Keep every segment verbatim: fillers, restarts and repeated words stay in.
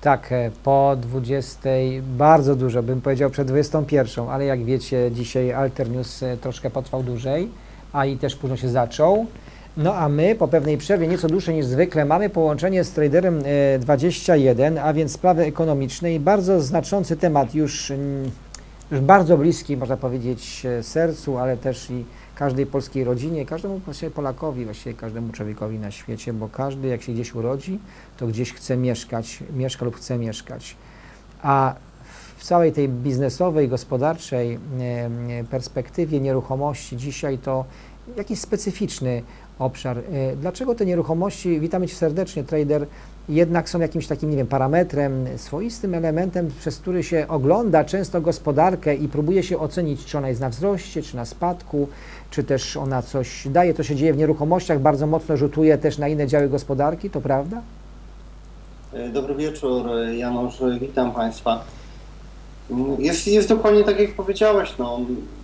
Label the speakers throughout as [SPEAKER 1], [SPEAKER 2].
[SPEAKER 1] Tak, e, po dwudziestej bardzo dużo, bym powiedział przed dwudziestą pierwszą, ale jak wiecie, dzisiaj Alter News e, troszkę potrwał dłużej, a i też późno się zaczął. No a my po pewnej przerwie, nieco dłuższej niż zwykle, mamy połączenie z Traderem e, dwadzieścia jeden, a więc sprawy ekonomiczne i bardzo znaczący temat, już, mm, już bardzo bliski, można powiedzieć, e, sercu, ale też i każdej polskiej rodzinie, każdemu właściwie Polakowi, właściwie każdemu człowiekowi na świecie, bo każdy jak się gdzieś urodzi, to gdzieś chce mieszkać, mieszka lub chce mieszkać. A w całej tej biznesowej, gospodarczej e, perspektywie nieruchomości dzisiaj to jakiś specyficzny obszar. E, Dlaczego te nieruchomości, witamy Cię serdecznie, trader, jednak są jakimś takim, nie wiem, parametrem, swoistym elementem, przez który się ogląda często gospodarkę i próbuje się ocenić, czy ona jest na wzroście, czy na spadku, czy też ona coś daje. To się dzieje w nieruchomościach, bardzo mocno rzutuje też na inne działy gospodarki, to prawda?
[SPEAKER 2] Dobry wieczór, Janusz, witam Państwa. Jest, jest dokładnie tak, jak powiedziałeś, no,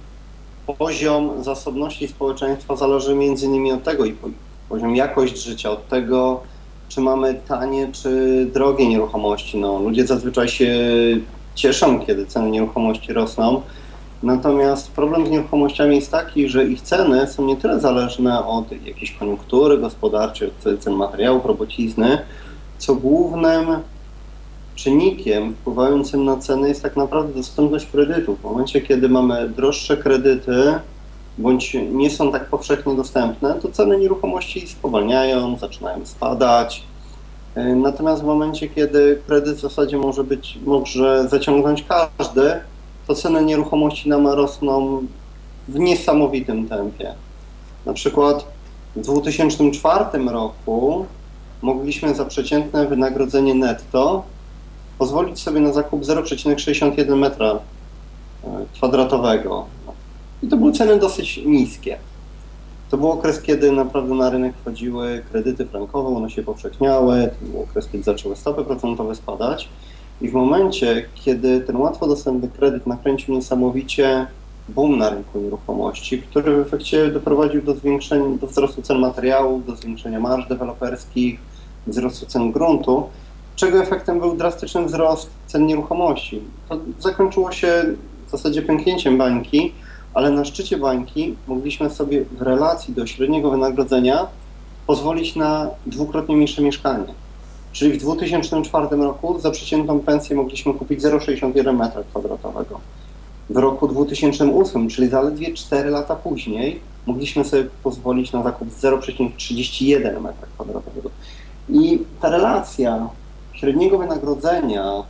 [SPEAKER 2] poziom zasobności społeczeństwa zależy między innymi od tego i poziom jakość życia, od tego, czy mamy tanie, czy drogie nieruchomości. No, ludzie zazwyczaj się cieszą, kiedy ceny nieruchomości rosną, natomiast problem z nieruchomościami jest taki, że ich ceny są nie tyle zależne od jakiejś koniunktury gospodarczej, od cen materiałów, robocizny, co głównym czynnikiem wpływającym na ceny jest tak naprawdę dostępność kredytów. W momencie, kiedy mamy droższe kredyty, bądź nie są tak powszechnie dostępne, to ceny nieruchomości spowalniają, zaczynają spadać. Natomiast w momencie, kiedy kredyt w zasadzie może być, może zaciągnąć każdy, to ceny nieruchomości nam rosną w niesamowitym tempie. Na przykład w dwa tysiące czwartym roku mogliśmy za przeciętne wynagrodzenie netto pozwolić sobie na zakup zero przecinek sześćdziesiąt jeden metra kwadratowego. I to były ceny dosyć niskie. To był okres, kiedy naprawdę na rynek wchodziły kredyty frankowe, one się powszechniały, to był okres, kiedy zaczęły stopy procentowe spadać i w momencie, kiedy ten łatwo dostępny kredyt nakręcił niesamowicie boom na rynku nieruchomości, który w efekcie doprowadził do zwiększenia, do wzrostu cen materiałów, do zwiększenia marż deweloperskich, wzrostu cen gruntu, czego efektem był drastyczny wzrost cen nieruchomości. To zakończyło się w zasadzie pęknięciem bańki, ale na szczycie bańki mogliśmy sobie w relacji do średniego wynagrodzenia pozwolić na dwukrotnie mniejsze mieszkanie. Czyli w dwa tysiące czwartym roku za przeciętną pensję mogliśmy kupić zero przecinek sześćdziesiąt jeden metra kwadratowego. W roku dwa tysiące ósmym, czyli zaledwie cztery lata później, mogliśmy sobie pozwolić na zakup zero przecinek trzydzieści jeden metra kwadratowego. I ta relacja średniego wynagrodzenia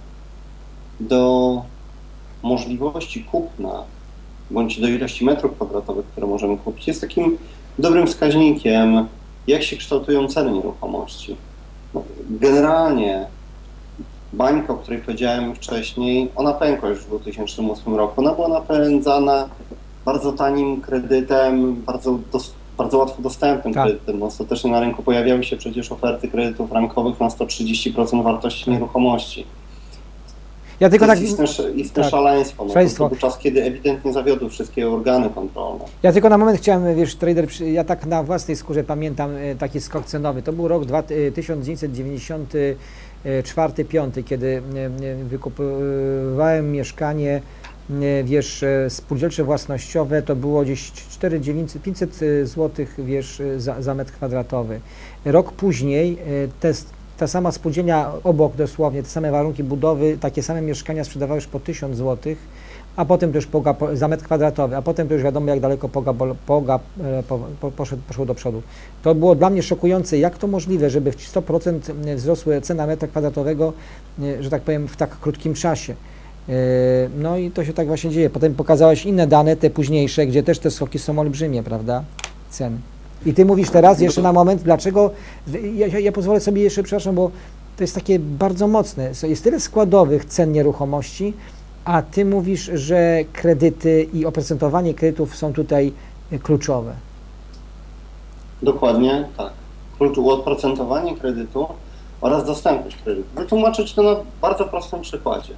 [SPEAKER 2] do możliwości kupna bądź do ilości metrów kwadratowych, które możemy kupić, jest takim dobrym wskaźnikiem, jak się kształtują ceny nieruchomości. Generalnie bańka, o której powiedziałem wcześniej, ona pękła już w dwa tysiące ósmym roku. Ona była napędzana bardzo tanim kredytem, bardzo, dos, bardzo łatwo dostępnym tak. kredytem. Ostatecznie na rynku pojawiały się przecież oferty kredytów frankowych na sto trzydzieści procent wartości tak. nieruchomości.
[SPEAKER 1] Ja tylko
[SPEAKER 2] to
[SPEAKER 1] tak,
[SPEAKER 2] jest istne, istne tak, szaleństwo. No, szaleństwo. To był czas, kiedy ewidentnie zawiodły wszystkie organy kontrolne.
[SPEAKER 1] Ja tylko na moment chciałem, wiesz, trader, ja tak na własnej skórze pamiętam taki skok cenowy. To był rok tysiąc dziewięćset dziewięćdziesiąty czwarty piąty, kiedy wykupowałem mieszkanie, wiesz, spółdzielcze własnościowe, to było gdzieś cztery tysiące pięćset złotych, wiesz, za, za metr kwadratowy. Rok później te ta sama spółdzielnia obok dosłownie, te same warunki budowy, takie same mieszkania sprzedawały już po tysiąc złotych, a potem to już poga, za metr kwadratowy, a potem to już wiadomo, jak daleko poga, poga po, po, poszedł, poszło do przodu. To było dla mnie szokujące, jak to możliwe, żeby w sto procent wzrosły cena metra kwadratowego, że tak powiem, w tak krótkim czasie. No i to się tak właśnie dzieje. Potem pokazałeś inne dane, te późniejsze, gdzie też te skoki są olbrzymie, prawda, cen. I ty mówisz teraz jeszcze na moment, dlaczego, ja, ja pozwolę sobie jeszcze, przepraszam, bo to jest takie bardzo mocne, jest tyle składowych cen nieruchomości, a ty mówisz, że kredyty i oprocentowanie kredytów są tutaj kluczowe.
[SPEAKER 2] Dokładnie tak. Oprocentowanie kredytu oraz dostępność kredytu. Wytłumaczyć to na bardzo prostym przykładzie.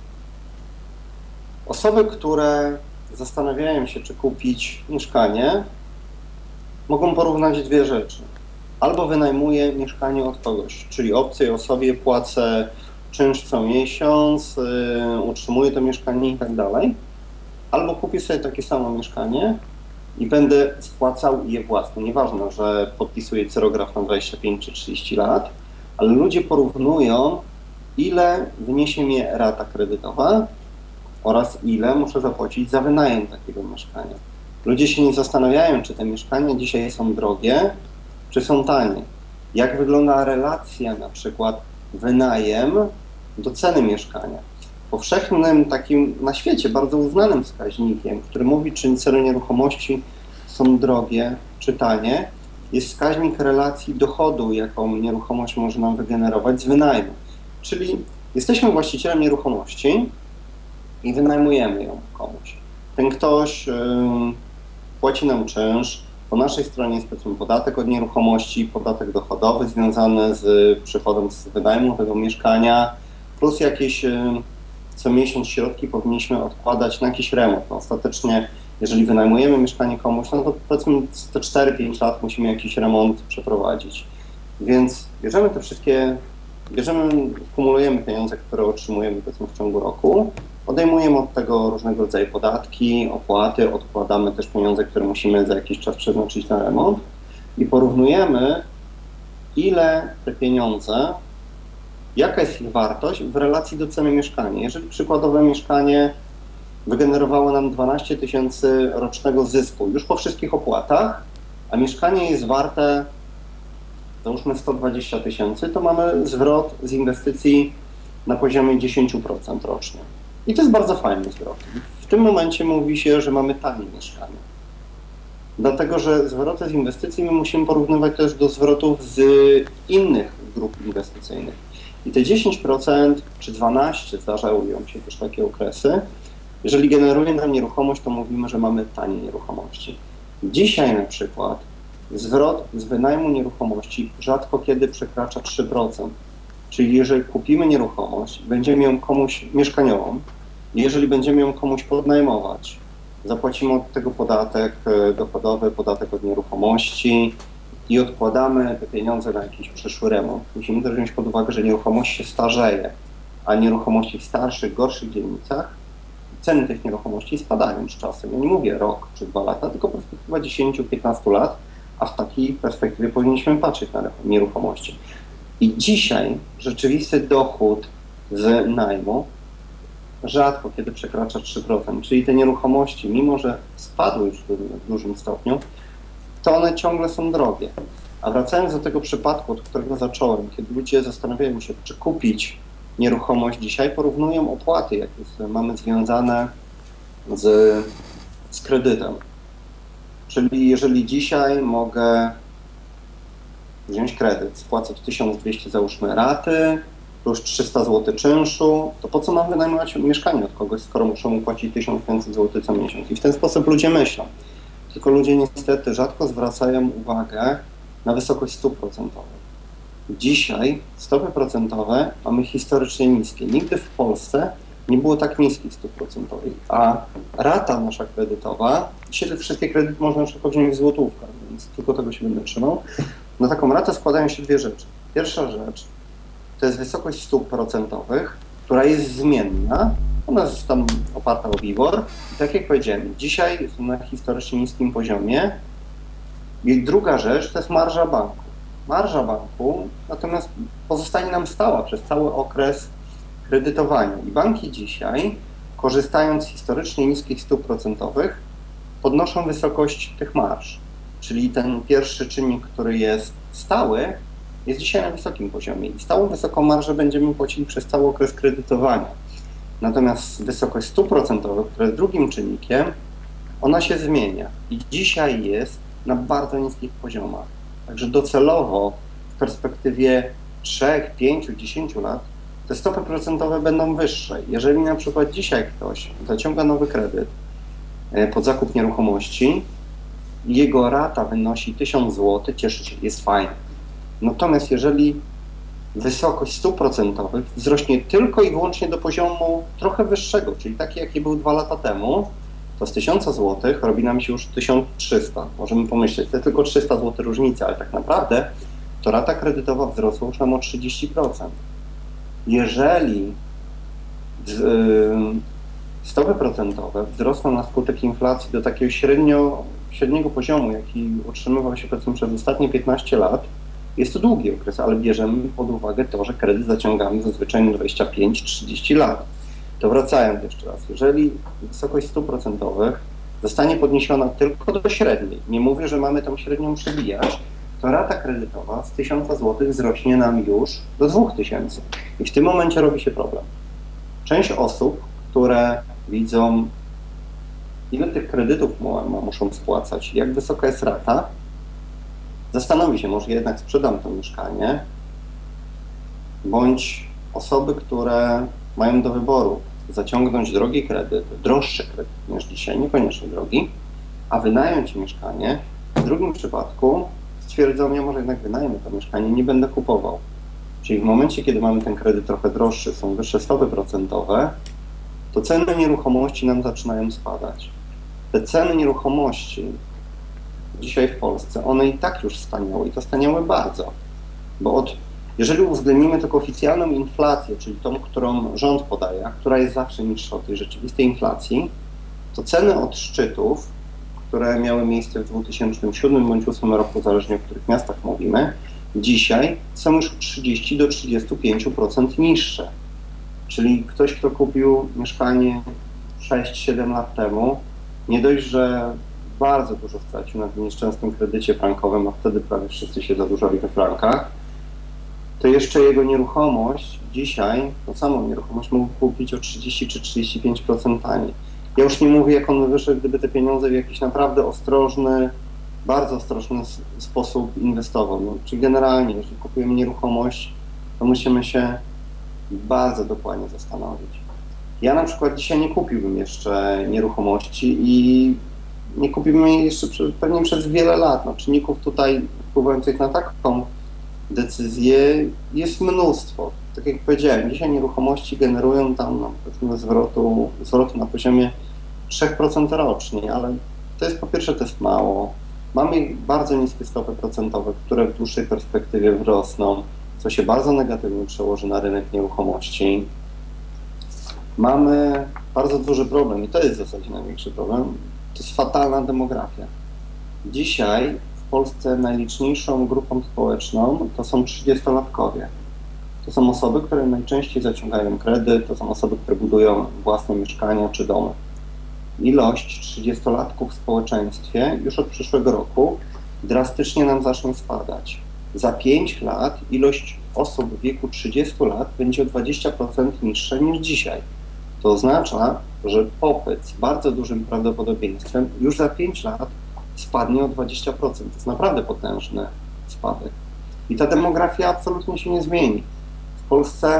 [SPEAKER 2] Osoby, które zastanawiają się, czy kupić mieszkanie, mogą porównać dwie rzeczy. Albo wynajmuję mieszkanie od kogoś, czyli obcej osobie płacę czynsz co miesiąc, yy, utrzymuję to mieszkanie i tak dalej, albo kupię sobie takie samo mieszkanie i będę spłacał je własne. Nieważne, że podpisuję cyrograf na dwadzieścia pięć czy trzydzieści lat, ale ludzie porównują, ile wyniesie mnie rata kredytowa oraz ile muszę zapłacić za wynajem takiego mieszkania. Ludzie się nie zastanawiają, czy te mieszkania dzisiaj są drogie, czy są tanie. Jak wygląda relacja na przykład wynajem do ceny mieszkania. Powszechnym takim na świecie bardzo uznanym wskaźnikiem, który mówi, czy ceny nieruchomości są drogie czy tanie, jest wskaźnik relacji dochodu, jaką nieruchomość może nam wygenerować z wynajmu. Czyli jesteśmy właścicielem nieruchomości i wynajmujemy ją komuś. Ten ktoś yy, płaci nam czynsz, po naszej stronie jest powiedzmy podatek od nieruchomości, podatek dochodowy związany z przychodem z wynajmu tego mieszkania, plus jakieś yy, co miesiąc środki powinniśmy odkładać na jakiś remont. No, ostatecznie, jeżeli wynajmujemy mieszkanie komuś, no to powiedzmy co cztery pięć lat musimy jakiś remont przeprowadzić. Więc bierzemy te wszystkie, bierzemy, kumulujemy pieniądze, które otrzymujemy powiedzmy w ciągu roku, odejmujemy od tego różnego rodzaju podatki, opłaty, odkładamy też pieniądze, które musimy za jakiś czas przeznaczyć na remont i porównujemy, ile te pieniądze, jaka jest ich wartość w relacji do ceny mieszkania. Jeżeli przykładowe mieszkanie wygenerowało nam dwanaście tysięcy rocznego zysku już po wszystkich opłatach, a mieszkanie jest warte, załóżmy sto dwadzieścia tysięcy, to mamy zwrot z inwestycji na poziomie dziesięć procent rocznie. I to jest bardzo fajny zwrot. W tym momencie mówi się, że mamy tanie mieszkanie. Dlatego, że zwroty z inwestycji my musimy porównywać też do zwrotów z innych grup inwestycyjnych. I te dziesięć procent czy dwanaście procent, zdarzają się też takie okresy, jeżeli generuje nam nieruchomość, to mówimy, że mamy tanie nieruchomości. Dzisiaj na przykład zwrot z wynajmu nieruchomości rzadko kiedy przekracza trzy procent. Czyli jeżeli kupimy nieruchomość, będziemy ją komuś mieszkaniową, jeżeli będziemy ją komuś podnajmować, zapłacimy od tego podatek dochodowy, podatek od nieruchomości i odkładamy te pieniądze na jakiś przyszły remont. Musimy też wziąć pod uwagę, że nieruchomość się starzeje, a nieruchomości w starszych, gorszych dzielnicach, ceny tych nieruchomości spadają z czasem. Ja nie mówię rok czy dwa lata, tylko perspektywa dziesięć do piętnastu lat, a w takiej perspektywie powinniśmy patrzeć na nieruchomości. I dzisiaj rzeczywisty dochód z najmu rzadko kiedy przekracza trzy procent, czyli te nieruchomości, mimo że spadły już w dużym stopniu, to one ciągle są drogie. A wracając do tego przypadku, od którego zacząłem, kiedy ludzie zastanawiają się, czy kupić nieruchomość dzisiaj, porównują opłaty, jakie mamy związane z, z kredytem. Czyli jeżeli dzisiaj mogę wziąć kredyt, spłacać tysiąc dwieście załóżmy raty, plus trzysta złotych czynszu, to po co mam wynajmować mieszkanie od kogoś, skoro muszę mu płacić tysiąc pięćset złotych co miesiąc? I w ten sposób ludzie myślą. Tylko ludzie niestety rzadko zwracają uwagę na wysokość stóp procentowych. Dzisiaj stopy procentowe mamy historycznie niskie. Nigdy w Polsce nie było tak niskich stóp procentowych, a rata nasza kredytowa, dzisiaj te wszystkie kredyty można już wziąć w złotówkach, więc tylko tego się będę trzymał. Na taką ratę składają się dwie rzeczy. Pierwsza rzecz to jest wysokość stóp procentowych, która jest zmienna. Ona jest tam oparta o WIBOR. I tak jak powiedziałem, dzisiaj jest na historycznie niskim poziomie. I druga rzecz to jest marża banku. Marża banku natomiast pozostanie nam stała przez cały okres kredytowania. I banki dzisiaj, korzystając z historycznie niskich stóp procentowych, podnoszą wysokość tych marż. Czyli ten pierwszy czynnik, który jest stały, jest dzisiaj na wysokim poziomie i stałą wysoką marżę będziemy płacili przez cały okres kredytowania. Natomiast wysokość stóp procentowych, która jest drugim czynnikiem, ona się zmienia i dzisiaj jest na bardzo niskich poziomach. Także docelowo w perspektywie trzech, pięciu, dziesięciu lat te stopy procentowe będą wyższe. Jeżeli na przykład dzisiaj ktoś zaciąga nowy kredyt pod zakup nieruchomości, jego rata wynosi tysiąc złotych, cieszy się, jest fajnie. Natomiast jeżeli wysokość stóp procentowych wzrośnie tylko i wyłącznie do poziomu trochę wyższego, czyli taki, jaki był dwa lata temu, to z tysiąc złotych robi nam się już tysiąc trzysta. Możemy pomyśleć, to tylko trzysta złotych różnicy, ale tak naprawdę to rata kredytowa wzrosła już nam o trzydzieści procent. Jeżeli y, stopy procentowe wzrosną na skutek inflacji do takiego średnio, średniego poziomu, jaki utrzymywał się powiedzmy przez ostatnie piętnaście lat, jest to długi okres, ale bierzemy pod uwagę to, że kredyt zaciągamy zazwyczaj na dwadzieścia pięć trzydzieści lat. To wracając jeszcze raz, jeżeli wysokość stóp procentowych zostanie podniesiona tylko do średniej, nie mówię, że mamy tą średnią przebijać, to rata kredytowa z tysiąca złotych wzrośnie nam już do dwóch tysięcy. I w tym momencie robi się problem. Część osób, które widzą, ile tych kredytów muszą spłacać, jak wysoka jest rata, zastanowi się, może jednak sprzedam to mieszkanie, bądź osoby, które mają do wyboru zaciągnąć drogi kredyt, droższy kredyt niż dzisiaj, niekoniecznie drogi, a wynająć mieszkanie. W drugim przypadku stwierdzą, ja może jednak wynajmę to mieszkanie, nie będę kupował. Czyli w momencie, kiedy mamy ten kredyt trochę droższy, są wyższe stopy procentowe, to ceny nieruchomości nam zaczynają spadać. Te ceny nieruchomości dzisiaj w Polsce, one i tak już staniały i to staniały bardzo, bo od, jeżeli uwzględnimy tylko oficjalną inflację, czyli tą, którą rząd podaje, a która jest zawsze niższa od tej rzeczywistej inflacji, to ceny od szczytów, które miały miejsce w dwa tysiące siódmym bądź dwa tysiące ósmym roku, zależnie o których miastach mówimy, dzisiaj są już trzydzieści do trzydziestu pięciu procent niższe. Czyli ktoś, kto kupił mieszkanie sześć siedem lat temu, nie dość, że bardzo dużo stracił na tym nieszczęsnym kredycie frankowym, a wtedy prawie wszyscy się zadłużali we frankach, to jeszcze jego nieruchomość dzisiaj, tą samą nieruchomość mógł kupić o trzydzieści czy trzydzieści pięć procent taniej. Ja już nie mówię, jak on by wyszedł, gdyby te pieniądze w jakiś naprawdę ostrożny, bardzo ostrożny sposób inwestował. No, czyli generalnie, jeżeli kupujemy nieruchomość, to musimy się bardzo dokładnie zastanowić. Ja na przykład dzisiaj nie kupiłbym jeszcze nieruchomości i nie kupiłbym jej jeszcze pewnie przez wiele lat. No, czynników tutaj wpływających na taką decyzję jest mnóstwo. Tak jak powiedziałem, dzisiaj nieruchomości generują tam no, powiedzmy zwrotu, zwrotu na poziomie trzy procent rocznie, ale to jest po pierwsze to jest mało. Mamy bardzo niskie stopy procentowe, które w dłuższej perspektywie wzrosną, co się bardzo negatywnie przełoży na rynek nieruchomości. Mamy bardzo duży problem i to jest w zasadzie największy problem, to jest fatalna demografia. Dzisiaj w Polsce najliczniejszą grupą społeczną to są trzydziestolatkowie. To są osoby, które najczęściej zaciągają kredyt, to są osoby, które budują własne mieszkania czy domy. Ilość trzydziestolatków w społeczeństwie już od przyszłego roku drastycznie nam zacznie spadać. Za pięć lat ilość osób w wieku trzydziestu lat będzie o dwadzieścia procent niższa niż dzisiaj. To oznacza, że popyt z bardzo dużym prawdopodobieństwem już za pięć lat spadnie o dwadzieścia procent. To jest naprawdę potężny spadek. I ta demografia absolutnie się nie zmieni. W Polsce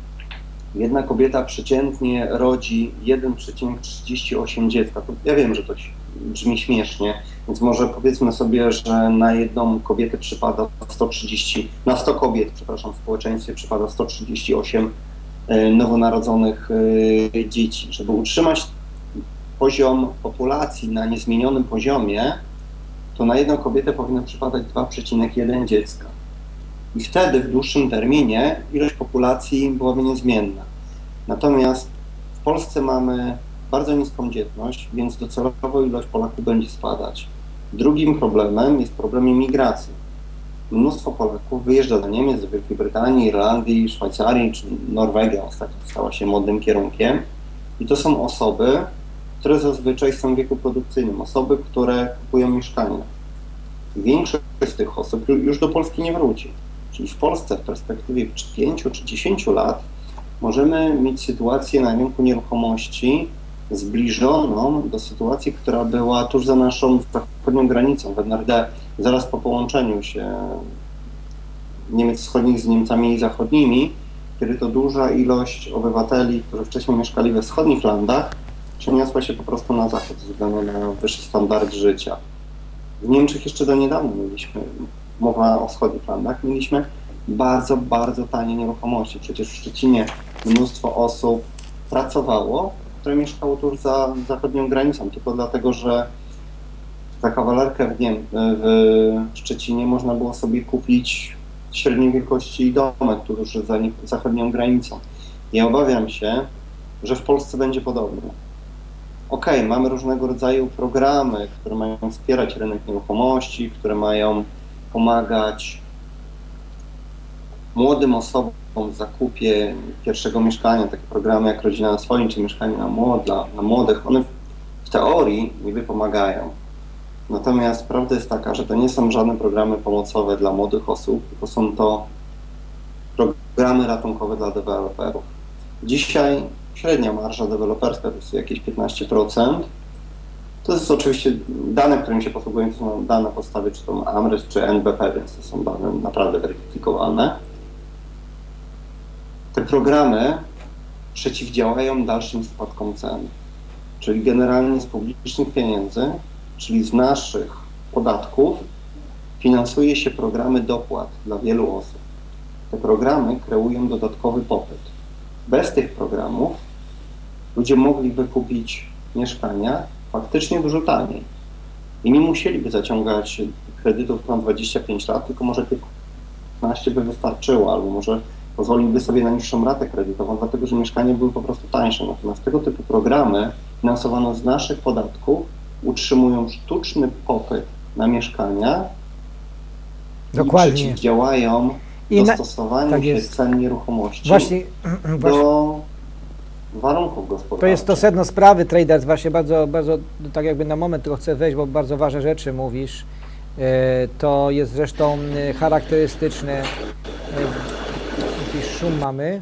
[SPEAKER 2] jedna kobieta przeciętnie rodzi jeden przecinek trzydzieści osiem dziecka. To ja wiem, że to brzmi śmiesznie, więc może powiedzmy sobie, że na jedną kobietę przypada sto trzydzieści, na sto kobiet, przepraszam, w społeczeństwie przypada sto trzydzieści osiem nowonarodzonych dzieci. Żeby utrzymać poziom populacji na niezmienionym poziomie, to na jedną kobietę powinno przypadać dwa przecinek jeden dziecka. I wtedy w dłuższym terminie ilość populacji byłaby niezmienna. Natomiast w Polsce mamy bardzo niską dzietność, więc docelowo ilość Polaków będzie spadać. Drugim problemem jest problem imigracji. Mnóstwo Polaków wyjeżdża do Niemiec, do Wielkiej Brytanii, Irlandii, Szwajcarii czy Norwegia ostatnio stała się modnym kierunkiem. I to są osoby, które zazwyczaj są w wieku produkcyjnym, osoby, które kupują mieszkania. Większość z tych osób już do Polski nie wróci. Czyli w Polsce w perspektywie pięciu czy dziesięciu lat możemy mieć sytuację na rynku nieruchomości zbliżoną do sytuacji, która była tuż za naszą zachodnią granicą w en er de, zaraz po połączeniu się Niemiec wschodnich z Niemcami zachodnimi, kiedy to duża ilość obywateli, którzy wcześniej mieszkali we wschodnich landach, przeniosła się po prostu na zachód ze względu na wyższy standard życia. W Niemczech jeszcze do niedawna mieliśmy, mowa o wschodnich landach, mieliśmy bardzo, bardzo tanie nieruchomości. Przecież w Szczecinie mnóstwo osób pracowało, które mieszkało tuż za zachodnią granicą, tylko dlatego, że za kawalerkę w, Niem w Szczecinie można było sobie kupić średniej wielkości domek, tuż za nie- zachodnią granicą. I obawiam się, że w Polsce będzie podobnie. Okej, mamy różnego rodzaju programy, które mają wspierać rynek nieruchomości, które mają pomagać młodym osobom w zakupie pierwszego mieszkania, takie programy jak Rodzina na swoim, czy Mieszkanie na, młod, dla, na młodych, one w, w teorii niby pomagają. Natomiast prawda jest taka, że to nie są żadne programy pomocowe dla młodych osób, tylko są to programy ratunkowe dla deweloperów. Dzisiaj średnia marża deweloperska to jest jakieś piętnaście procent. To jest oczywiście dane, którymi się posługują, to są dane podstawy czy to AMRES, czy N B P, więc to są dane naprawdę weryfikowane. Te programy przeciwdziałają dalszym spadkom cen, czyli generalnie z publicznych pieniędzy, czyli z naszych podatków, finansuje się programy dopłat dla wielu osób. Te programy kreują dodatkowy popyt. Bez tych programów ludzie mogliby kupić mieszkania faktycznie dużo taniej i nie musieliby zaciągać kredytów na dwadzieścia pięć lat, tylko może piętnaście by wystarczyło, albo może pozwoliłby sobie na niższą ratę kredytową, dlatego że mieszkania były po prostu tańsze. Natomiast tego typu programy finansowane z naszych podatków utrzymują sztuczny popyt na mieszkania
[SPEAKER 1] Dokładnie.
[SPEAKER 2] i przeciwdziałają
[SPEAKER 1] I na-
[SPEAKER 2] dostosowaniu
[SPEAKER 1] tak
[SPEAKER 2] się
[SPEAKER 1] jest.
[SPEAKER 2] cen nieruchomości
[SPEAKER 1] Właśnie, właśnie
[SPEAKER 2] do warunków gospodarczych.
[SPEAKER 1] to jest to sedno sprawy, traders, właśnie bardzo, bardzo, tak jakby na moment tylko chcę wejść, bo bardzo ważne rzeczy mówisz. E, To jest zresztą e, charakterystyczne, e, jakiś szum mamy.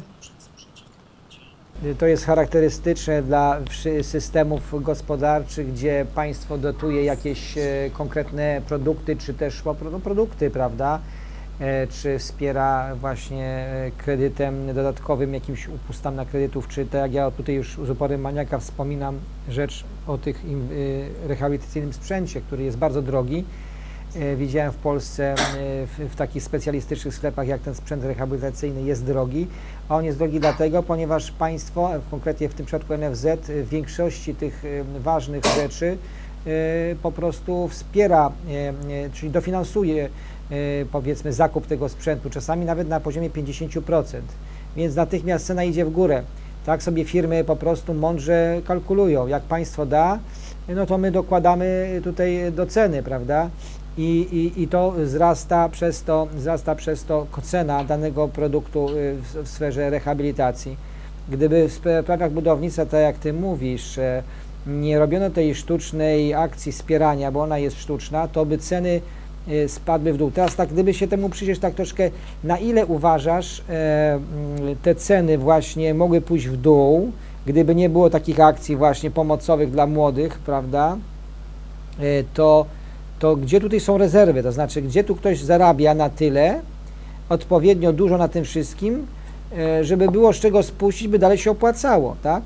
[SPEAKER 1] E, To jest charakterystyczne dla wszy- systemów gospodarczych, gdzie państwo dotuje jakieś e, konkretne produkty, czy też po prostu produkty, prawda? E, Czy wspiera właśnie e, kredytem dodatkowym, jakimś upustam na kredytów, czy tak jak ja tutaj już z uporem maniaka wspominam rzecz o tych im- y, rehabilitacyjnym sprzęcie, który jest bardzo drogi. E, Widziałem w Polsce e, w, w takich specjalistycznych sklepach, jak ten sprzęt rehabilitacyjny jest drogi, a on jest drogi dlatego, ponieważ państwo, e, konkretnie w tym przypadku N F Z, w większości tych e, ważnych rzeczy e, po prostu wspiera, e, e, czyli dofinansuje e, powiedzmy zakup tego sprzętu, czasami nawet na poziomie pięćdziesiąt procent, więc natychmiast cena idzie w górę. Tak sobie firmy po prostu mądrze kalkulują, jak państwo da, no to my dokładamy tutaj do ceny, prawda? I, i, i to wzrasta przez to, wzrasta przez to cena danego produktu y, w, w sferze rehabilitacji. Gdyby w sprawach budownictwa, tak jak Ty mówisz, e, nie robiono tej sztucznej akcji wspierania, bo ona jest sztuczna, to by ceny e, spadły w dół. Teraz tak, gdyby się temu przyjrzeć tak troszkę, na ile uważasz, e, m, te ceny właśnie mogły pójść w dół, gdyby nie było takich akcji właśnie pomocowych dla młodych, prawda, e, to to gdzie tutaj są rezerwy, to znaczy gdzie tu ktoś zarabia na tyle, odpowiednio dużo na tym wszystkim, e, żeby było z czego spuścić, by dalej się opłacało, tak?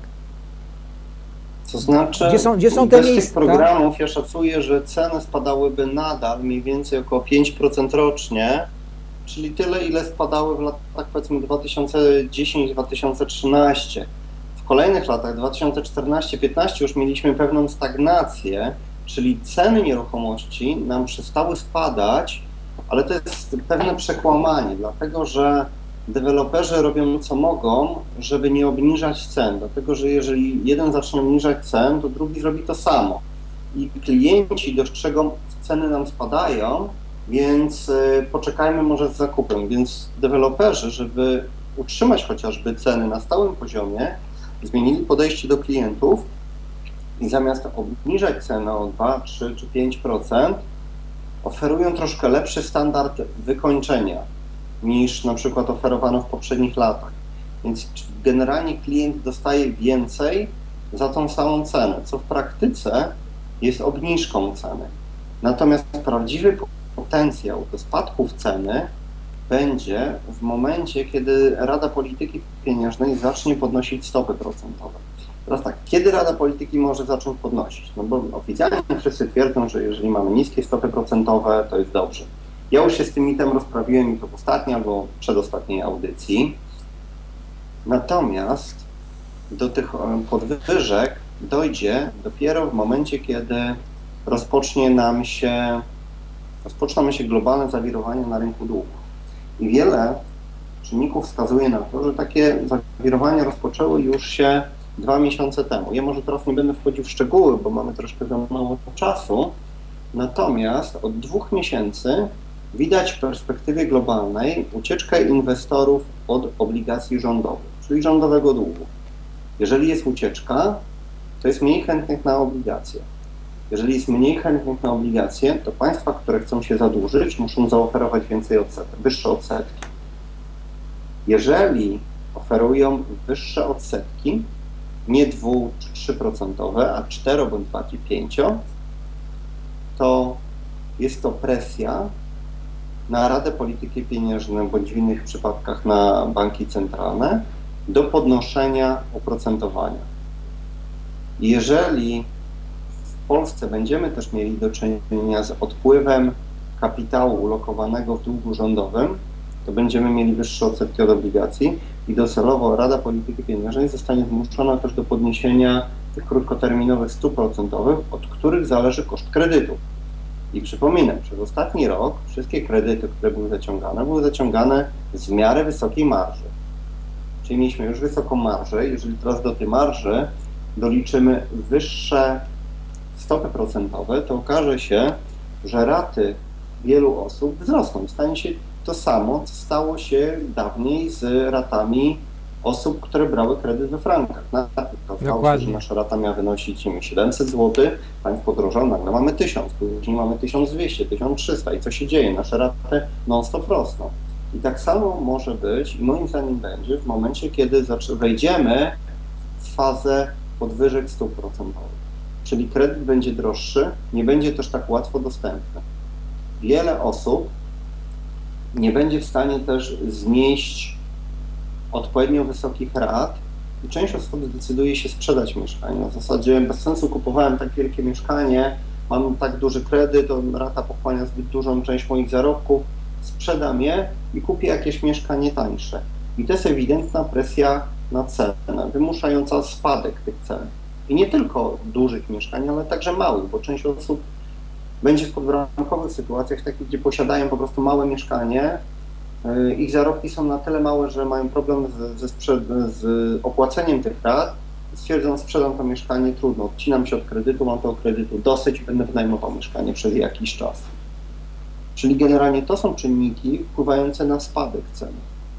[SPEAKER 2] To znaczy,
[SPEAKER 1] Gdzie są- gdzie są te
[SPEAKER 2] bez
[SPEAKER 1] miejsca,
[SPEAKER 2] tych programów ja szacuję, że ceny spadałyby nadal mniej więcej około pięć procent rocznie, czyli tyle, ile spadały w latach powiedzmy dwa tysiące dziesiąty do dwa tysiące trzynastego. W kolejnych latach dwa tysiące czternasty do dwa tysiące piętnastego już mieliśmy pewną stagnację, czyli ceny nieruchomości nam przestały spadać, ale to jest pewne przekłamanie, dlatego że deweloperzy robią co mogą, żeby nie obniżać cen, dlatego że jeżeli jeden zacznie obniżać cen, to drugi zrobi to samo. I klienci dostrzegą, ceny nam spadają, więc y, poczekajmy może z zakupem. Więc deweloperzy, żeby utrzymać chociażby ceny na stałym poziomie, zmienili podejście do klientów i zamiast obniżać cenę o dwa, trzy czy pięć procent, oferują troszkę lepszy standard wykończenia niż na przykład oferowano w poprzednich latach. Więc generalnie klient dostaje więcej za tą samą cenę, co w praktyce jest obniżką ceny. Natomiast prawdziwy potencjał do spadków ceny będzie w momencie, kiedy Rada Polityki Pieniężnej zacznie podnosić stopy procentowe. Teraz tak, kiedy Rada Polityki może zacząć podnosić? No bo oficjalnie wszyscy twierdzą, że jeżeli mamy niskie stopy procentowe, to jest dobrze. Ja już się z tym mitem rozprawiłem i to w ostatniej albo przedostatniej audycji. Natomiast do tych podwyżek dojdzie dopiero w momencie, kiedy rozpocznie nam się, rozpoczną się globalne zawirowania na rynku długów. I wiele czynników wskazuje na to, że takie zawirowania rozpoczęły już się dwa miesiące temu. Ja może teraz nie będę wchodził w szczegóły, bo mamy troszkę za mało czasu, natomiast od dwóch miesięcy widać w perspektywie globalnej ucieczkę inwestorów od obligacji rządowych, czyli rządowego długu. Jeżeli jest ucieczka, to jest mniej chętnych na obligacje. Jeżeli jest mniej chętnych na obligacje, to państwa, które chcą się zadłużyć, muszą zaoferować więcej odsetek, wyższe odsetki. Jeżeli oferują wyższe odsetki, nie dwu czy trzy procentowe, a cztero bądź dwa czy pięcio, to jest to presja na Radę Polityki Pieniężnej, bądź w innych przypadkach na banki centralne, do podnoszenia oprocentowania. I jeżeli w Polsce będziemy też mieli do czynienia z odpływem kapitału ulokowanego w długu rządowym, to będziemy mieli wyższe odsetki od obligacji i docelowo Rada Polityki Pieniężnej zostanie zmuszona też do podniesienia tych krótkoterminowych stóp procentowych, od których zależy koszt kredytu. I przypominam, przez ostatni rok wszystkie kredyty, które były zaciągane, były zaciągane z w miarę wysokiej marży. Czyli mieliśmy już wysoką marżę, jeżeli teraz do tej marży doliczymy wyższe stopy procentowe, to okaże się, że raty wielu osób wzrosną. Stanie się to samo, co stało się dawniej z ratami osób, które brały kredyt we frankach. Okazało się, że nasza rata miała wynosić siedemset złotych, państwo podrożało, nagle mamy tysiąc, później mamy tysiąc dwieście, tysiąc trzysta i co się dzieje? Nasze raty non-stop rosną. I tak samo może być i moim zdaniem będzie w momencie, kiedy wejdziemy w fazę podwyżek stóp procentowych. Czyli kredyt będzie droższy, nie będzie też tak łatwo dostępny. Wiele osób nie będzie w stanie też znieść odpowiednio wysokich rat i część osób zdecyduje się sprzedać mieszkanie. Na zasadzie bez sensu kupowałem tak wielkie mieszkanie, mam tak duży kredyt, rata pochłania zbyt dużą część moich zarobków, sprzedam je i kupię jakieś mieszkanie tańsze. I to jest ewidentna presja na cenę, wymuszająca spadek tych cen. I nie tylko dużych mieszkań, ale także małych, bo część osób będzie w podbramkowych sytuacjach, takich, gdzie posiadają po prostu małe mieszkanie, ich zarobki są na tyle małe, że mają problem z, ze sprzed, z opłaceniem tych rat, stwierdzą, sprzedam to mieszkanie, trudno, odcinam się od kredytu, mam tego kredytu dosyć, będę wynajmował mieszkanie przez jakiś czas. Czyli generalnie to są czynniki wpływające na spadek cen.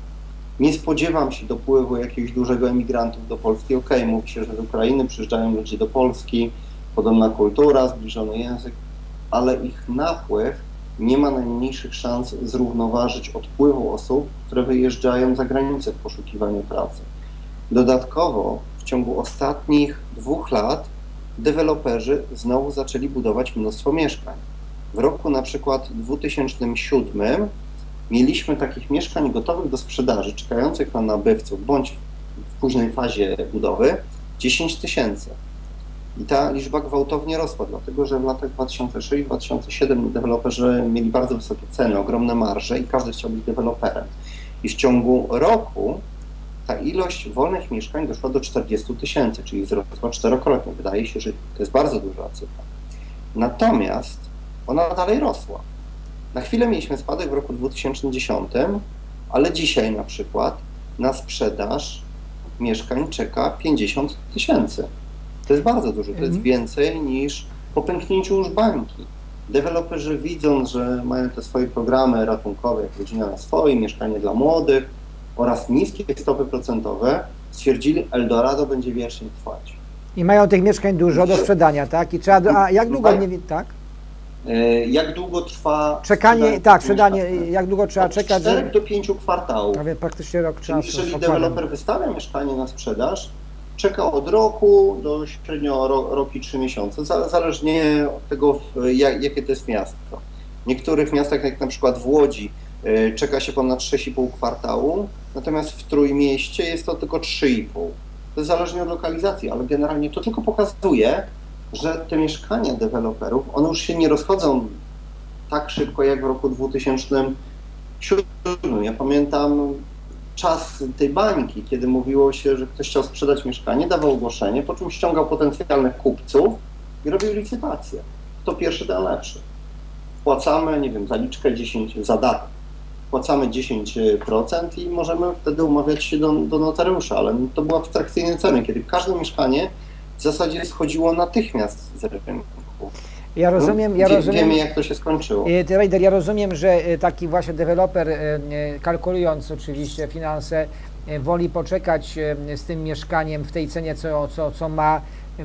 [SPEAKER 2] Nie spodziewam się dopływu jakiegoś dużego emigrantów do Polski. Okej, okay, mówi się, że z Ukrainy przyjeżdżają ludzie do Polski, podobna kultura, zbliżony język, ale ich napływ nie ma najmniejszych szans zrównoważyć odpływu osób, które wyjeżdżają za granicę w poszukiwaniu pracy. Dodatkowo w ciągu ostatnich dwóch lat deweloperzy znowu zaczęli budować mnóstwo mieszkań. W roku na przykład dwutysięcznym siódmym mieliśmy takich mieszkań gotowych do sprzedaży, czekających na nabywców, bądź w późnej fazie budowy, dziesięć tysięcy. I ta liczba gwałtownie rosła, dlatego że w latach dwa tysiące szóstym do dwa tysiące siódmego deweloperzy mieli bardzo wysokie ceny, ogromne marże i każdy chciał być deweloperem. I w ciągu roku ta ilość wolnych mieszkań doszła do czterdziestu tysięcy, czyli wzrosła czterokrotnie. Wydaje się, że to jest bardzo duża cyfra. Natomiast ona dalej rosła. Na chwilę mieliśmy spadek w roku dwa tysiące dziesiątym, ale dzisiaj na przykład na sprzedaż mieszkań czeka pięćdziesiąt tysięcy. To jest bardzo dużo, to jest więcej niż po pęknięciu już bańki. Deweloperzy, widząc, że mają te swoje programy ratunkowe, jak Rodzina na swoje, Mieszkanie dla Młodych oraz niskie stopy procentowe, stwierdzili, Eldorado będzie wiecznie trwać.
[SPEAKER 1] I mają tych mieszkań dużo do sprzedania, tak? I trzeba, a jak długo, nie, tak?
[SPEAKER 2] Jak długo trwa
[SPEAKER 1] czekanie, tak, sprzedanie, jak długo trzeba
[SPEAKER 2] od
[SPEAKER 1] czekać?
[SPEAKER 2] czterech do pięciu kwartałów.
[SPEAKER 1] A więc praktycznie rok czasu.
[SPEAKER 2] Jeżeli deweloper wystawia mieszkanie na sprzedaż, czeka od roku do średnio ro, rok i trzy miesiące, zależnie od tego, jak, jakie to jest miasto. W niektórych miastach, jak na przykład w Łodzi, czeka się ponad sześć i pół kwartału, natomiast w Trójmieście jest to tylko trzy i pół. To jest zależnie od lokalizacji, ale generalnie to tylko pokazuje, że te mieszkania deweloperów, one już się nie rozchodzą tak szybko jak w roku dwa tysiące siódmym. Ja pamiętam czas tej bańki, kiedy mówiło się, że ktoś chciał sprzedać mieszkanie, dawał ogłoszenie, po czym ściągał potencjalnych kupców i robił licytację. Kto pierwszy, ten lepszy. Wpłacamy, nie wiem, zaliczkę dziesięć za datę. płacamy dziesięć procent i możemy wtedy umawiać się do, do notariusza, ale to były abstrakcyjne ceny, kiedy każde mieszkanie w zasadzie schodziło natychmiast z rynku.
[SPEAKER 1] Ja rozumiem, ja
[SPEAKER 2] Wie,
[SPEAKER 1] rozumiem.
[SPEAKER 2] Wiemy, jak to się skończyło.
[SPEAKER 1] Trader, ja rozumiem, że taki właśnie deweloper, kalkulując oczywiście finanse, woli poczekać z tym mieszkaniem w tej cenie, co, co, co ma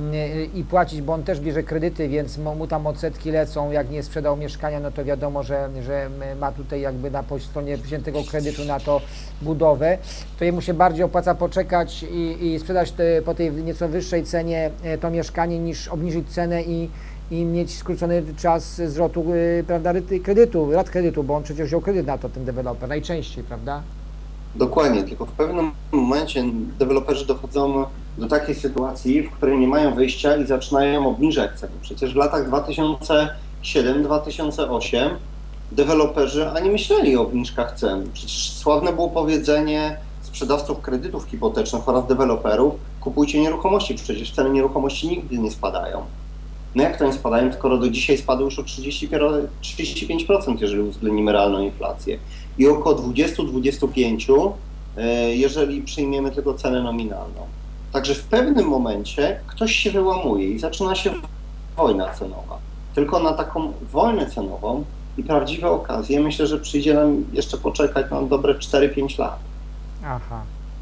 [SPEAKER 1] i płacić, bo on też bierze kredyty, więc mu tam odsetki lecą. Jak nie sprzedał mieszkania, no to wiadomo, że, że ma tutaj jakby na po stronie wziętego kredytu na to budowę. To jemu się bardziej opłaca poczekać i, i sprzedać te, po tej nieco wyższej cenie to mieszkanie, niż obniżyć cenę i i mieć skrócony czas zwrotu, prawda, kredytu, rat kredytu, bo on przecież wziął kredyt na to, ten deweloper, najczęściej, prawda?
[SPEAKER 2] Dokładnie, tylko w pewnym momencie deweloperzy dochodzą do takiej sytuacji, w której nie mają wyjścia i zaczynają obniżać ceny. Przecież w latach dwa tysiące siódmym do dwa tysiące ósmego deweloperzy ani myśleli o obniżkach cen. Przecież sławne było powiedzenie sprzedawców kredytów hipotecznych oraz deweloperów: kupujcie nieruchomości, przecież ceny nieruchomości nigdy nie spadają. No jak to nie spadają, skoro do dzisiaj spadły już o trzydzieści pięć procent, jeżeli uwzględnimy realną inflację, i około dwadzieścia do dwudziestu pięciu procent, jeżeli przyjmiemy tylko cenę nominalną. Także w pewnym momencie ktoś się wyłamuje i zaczyna się wojna cenowa. Tylko na taką wojnę cenową i prawdziwe okazje myślę, że przyjdzie nam jeszcze poczekać na dobre cztery pięć lat.
[SPEAKER 1] Aha.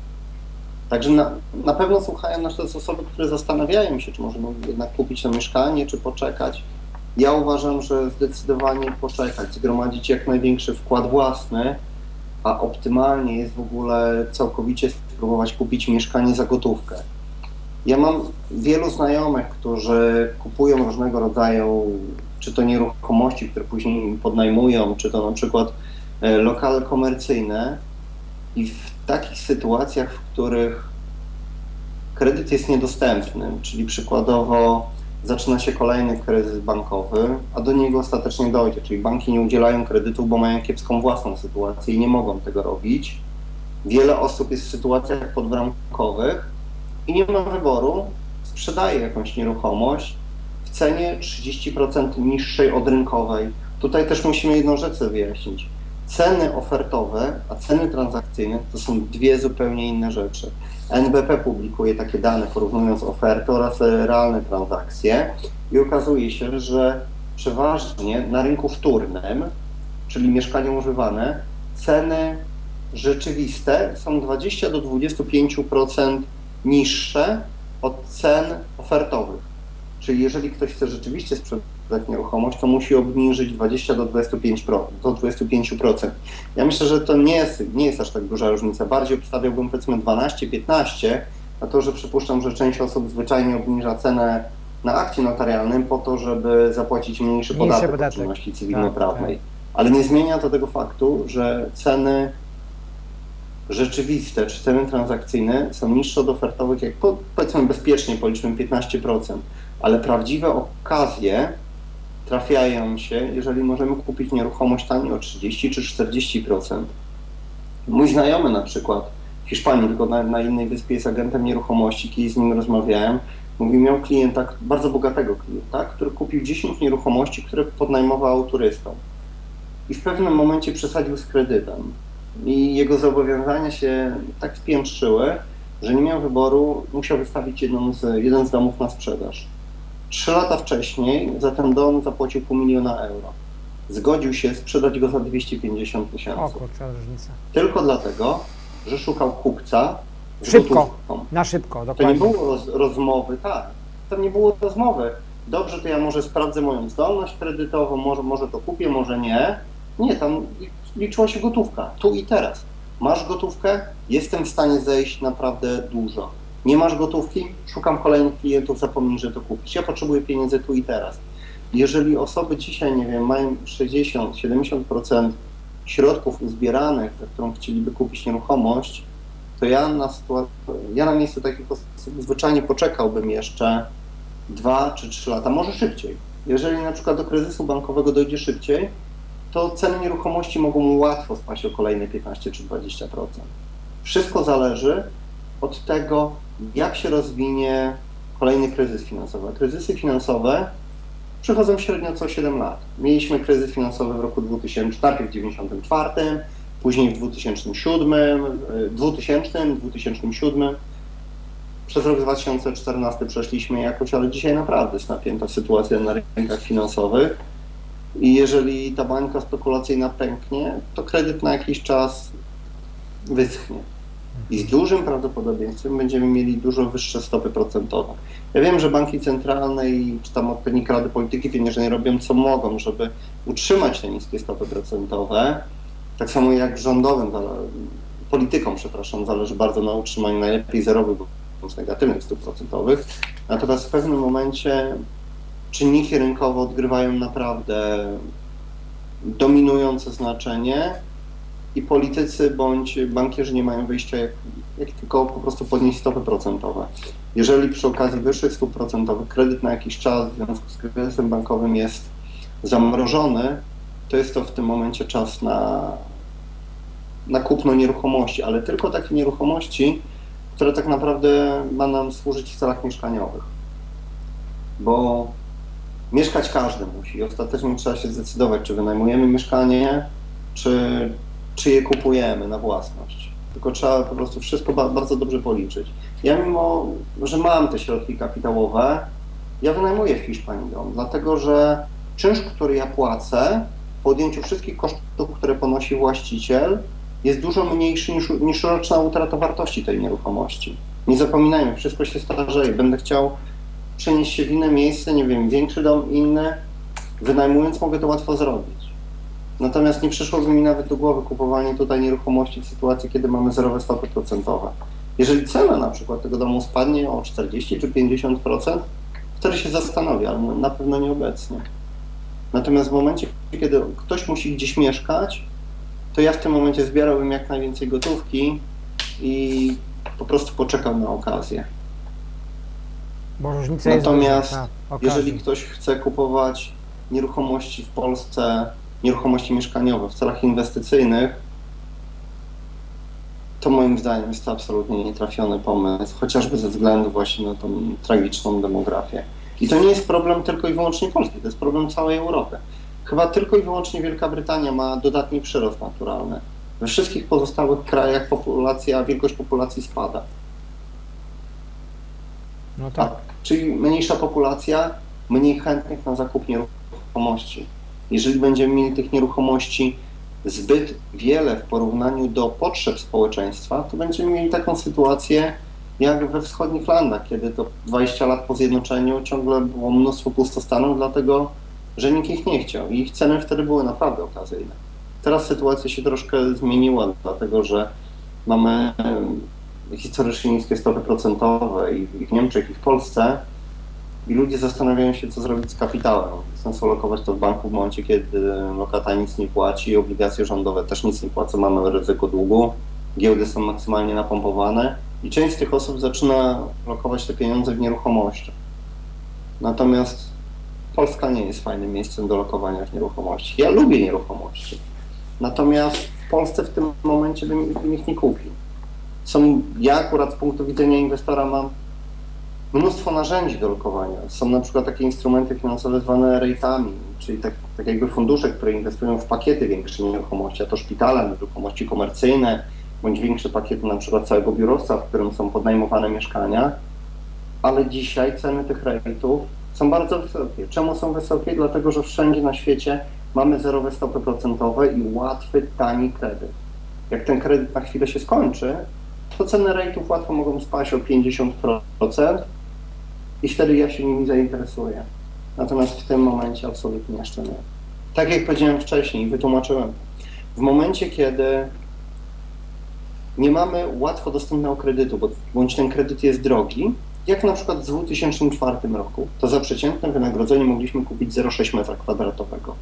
[SPEAKER 2] Także na, na pewno słuchają nas te osoby, które zastanawiają się, czy możemy jednak kupić to mieszkanie, czy poczekać. Ja uważam, że zdecydowanie poczekać, zgromadzić jak największy wkład własny, a optymalnie jest w ogóle całkowicie spróbować kupić mieszkanie za gotówkę. Ja mam wielu znajomych, którzy kupują różnego rodzaju, czy to nieruchomości, które później im podnajmują, czy to na przykład lokale komercyjne, i w takich sytuacjach, w których kredyt jest niedostępny, czyli przykładowo zaczyna się kolejny kryzys bankowy, a do niego ostatecznie dojdzie, czyli banki nie udzielają kredytów, bo mają kiepską własną sytuację i nie mogą tego robić. Wiele osób jest w sytuacjach podbramkowych i nie ma wyboru, sprzedaje jakąś nieruchomość w cenie trzydzieści procent niższej od rynkowej. Tutaj też musimy jedną rzecz wyjaśnić. Ceny ofertowe, a ceny transakcyjne to są dwie zupełnie inne rzeczy. N B P publikuje takie dane, porównując oferty oraz realne transakcje, i okazuje się, że przeważnie na rynku wtórnym, czyli mieszkania używane, ceny rzeczywiste są dwadzieścia do dwudziestu pięciu procent niższe od cen ofertowych. Czyli jeżeli ktoś chce rzeczywiście sprzedać nieruchomość, to musi obniżyć dwadzieścia do dwudziestu pięciu procent. Ja myślę, że to nie jest, nie jest aż tak duża różnica. Bardziej obstawiałbym powiedzmy dwanaście piętnaście, na to, że przypuszczam, że część osób zwyczajnie obniża cenę na akcie notarialnym po to, żeby zapłacić mniejszy
[SPEAKER 1] Mniejszy
[SPEAKER 2] podatek,
[SPEAKER 1] podatek.
[SPEAKER 2] od czynności cywilnoprawnej.
[SPEAKER 1] Tak,
[SPEAKER 2] Ale nie zmienia to tego faktu, że ceny rzeczywiste czy ceny transakcyjne są niższe od ofertowych, jak powiedzmy bezpiecznie policzmy piętnaście procent, ale prawdziwe okazje trafiają się, jeżeli możemy kupić nieruchomość taniej o trzydzieści czy czterdzieści procent. Mój znajomy na przykład w Hiszpanii, tylko na, na innej wyspie, jest agentem nieruchomości, kiedyś z nim rozmawiałem, mówi, miał klienta, bardzo bogatego klienta, który kupił dziesięć nieruchomości, które podnajmował turystom. I w pewnym momencie przesadził z kredytem. I jego zobowiązania się tak spiętrzyły, że nie miał wyboru, musiał wystawić jedną z, jeden z domów na sprzedaż. Trzy lata wcześniej za ten dom zapłacił pół miliona euro. Zgodził się sprzedać go za dwieście pięćdziesiąt tysięcy.
[SPEAKER 1] O kurczę, różnica.
[SPEAKER 2] Tylko dlatego, że szukał kupca z
[SPEAKER 1] Szybko,
[SPEAKER 2] gotówką.
[SPEAKER 1] na szybko,
[SPEAKER 2] To
[SPEAKER 1] dokładnie.
[SPEAKER 2] nie było roz, rozmowy, tak. To nie było rozmowy. Dobrze, to ja może sprawdzę moją zdolność kredytową, może, może to kupię, może nie. Nie, tam liczyła się gotówka, tu i teraz. Masz gotówkę? Jestem w stanie zejść naprawdę dużo. Nie masz gotówki? Szukam kolejnych klientów, zapomnij, że to kupić. Ja potrzebuję pieniędzy tu i teraz. Jeżeli osoby dzisiaj, nie wiem, mają sześćdziesiąt do siedemdziesięciu procent środków uzbieranych, za którą chcieliby kupić nieruchomość, to ja na, sytuac- ja na miejscu takich osób zwyczajnie poczekałbym jeszcze dwa czy trzy lata, może szybciej. Jeżeli na przykład do kryzysu bankowego dojdzie szybciej, to ceny nieruchomości mogą łatwo spaść o kolejne piętnaście czy dwadzieścia procent. Wszystko zależy od tego, jak się rozwinie kolejny kryzys finansowy. Kryzysy finansowe przychodzą średnio co siedem lat. Mieliśmy kryzys finansowy w roku dwutysięcznym, najpierw w dziewięćdziesiątym czwartym, później w dwa tysiące siódmym, dwa tysiące, dwa tysiące siódmym, przez rok dwa tysiące czternasty przeszliśmy jakoś, ale dzisiaj naprawdę jest napięta sytuacja na rynkach finansowych i jeżeli ta bańka spekulacyjna pęknie, to kredyt na jakiś czas wyschnie. I z dużym prawdopodobieństwem będziemy mieli dużo wyższe stopy procentowe. Ja wiem, że banki centralne i czy tam odpowiedniki Rady Polityki Pieniężnej robią co mogą, żeby utrzymać te niskie stopy procentowe. Tak samo jak rządowym, politykom, przepraszam, zależy bardzo na utrzymaniu najlepiej zerowych bądź negatywnych stóp procentowych. Natomiast w pewnym momencie czynniki rynkowe odgrywają naprawdę dominujące znaczenie i politycy bądź bankierzy nie mają wyjścia, jak, jak tylko po prostu podnieść stopy procentowe. Jeżeli przy okazji wyższych stóp procentowych kredyt na jakiś czas w związku z kryzysem bankowym jest zamrożony, to jest to w tym momencie czas na, na kupno nieruchomości, ale tylko takie nieruchomości, które tak naprawdę ma nam służyć w celach mieszkaniowych. Bo mieszkać każdy musi i ostatecznie trzeba się zdecydować, czy wynajmujemy mieszkanie, czy, czy je kupujemy na własność. Tylko trzeba po prostu wszystko bardzo dobrze policzyć. Ja mimo, że mam te środki kapitałowe, ja wynajmuję w Hiszpanii dom, dlatego że czynsz, który ja płacę, po odjęciu wszystkich kosztów, które ponosi właściciel, jest dużo mniejszy niż, niż roczna utrata wartości tej nieruchomości. Nie zapominajmy, wszystko się starzeje. Będę chciał przenieść się w inne miejsce, nie wiem, większy dom, inny, wynajmując mogę to łatwo zrobić. Natomiast nie przyszłoby mi nawet do głowy kupowanie tutaj nieruchomości w sytuacji, kiedy mamy zerowe stopy procentowe. Jeżeli cena na przykład tego domu spadnie o czterdzieści czy pięćdziesiąt procent, wtedy się zastanowię, ale na pewno nie obecnie. Natomiast w momencie, kiedy ktoś musi gdzieś mieszkać, to ja w tym momencie zbierałbym jak najwięcej gotówki i po prostu poczekał na okazję.
[SPEAKER 1] Bo różnica jest
[SPEAKER 2] Natomiast
[SPEAKER 1] duża, tak,
[SPEAKER 2] jeżeli ktoś chce kupować nieruchomości w Polsce, nieruchomości mieszkaniowe w celach inwestycyjnych, to moim zdaniem jest to absolutnie nietrafiony pomysł, chociażby ze względu właśnie na tą tragiczną demografię. I to nie jest problem tylko i wyłącznie Polski, to jest problem całej Europy. Chyba tylko i wyłącznie Wielka Brytania ma dodatni przyrost naturalny. We wszystkich pozostałych krajach populacja, wielkość populacji spada.
[SPEAKER 1] No tak.
[SPEAKER 2] A, czyli mniejsza populacja, mniej chętnych na zakup nieruchomości. Jeżeli będziemy mieli tych nieruchomości zbyt wiele w porównaniu do potrzeb społeczeństwa, to będziemy mieli taką sytuację jak we wschodnich landach, kiedy to dwadzieścia lat po zjednoczeniu ciągle było mnóstwo pustostanów, dlatego że nikt ich nie chciał i ich ceny wtedy były naprawdę okazyjne. Teraz sytuacja się troszkę zmieniła, dlatego że mamy historycznie niskie stopy procentowe i w Niemczech, i w Polsce i ludzie zastanawiają się, co zrobić z kapitałem. Sensu lokować to w banku w momencie, kiedy lokata nic nie płaci, obligacje rządowe też nic nie płacą, mamy ryzyko długu, giełdy są maksymalnie napompowane i część z tych osób zaczyna lokować te pieniądze w nieruchomościach. Natomiast Polska nie jest fajnym miejscem do lokowania w nieruchomości. Ja lubię nieruchomości, natomiast w Polsce w tym momencie bym ich nie kupił. Są, ja akurat z punktu widzenia inwestora mam mnóstwo narzędzi do lokowania. Są na przykład takie instrumenty finansowe zwane rejtami, czyli tak, tak jakby fundusze, które inwestują w pakiety większe nieruchomości, a to szpitale, nieruchomości komercyjne, bądź większe pakiety na przykład całego biurowca, w którym są podnajmowane mieszkania, ale dzisiaj ceny tych rejtów są bardzo wysokie. Czemu są wysokie? Dlatego, że wszędzie na świecie mamy zerowe stopy procentowe i łatwy, tani kredyt. Jak ten kredyt na chwilę się skończy, to ceny rejtów łatwo mogą spaść o pięćdziesiąt procent i wtedy ja się nimi zainteresuję. Natomiast w tym momencie absolutnie jeszcze nie. Tak jak powiedziałem wcześniej, wytłumaczyłem, w momencie, kiedy nie mamy łatwo dostępnego kredytu, bo, bądź ten kredyt jest drogi, jak na przykład w dwa tysiące czwartym roku, to za przeciętne wynagrodzenie mogliśmy kupić zero przecinek sześć metra kwadratowego.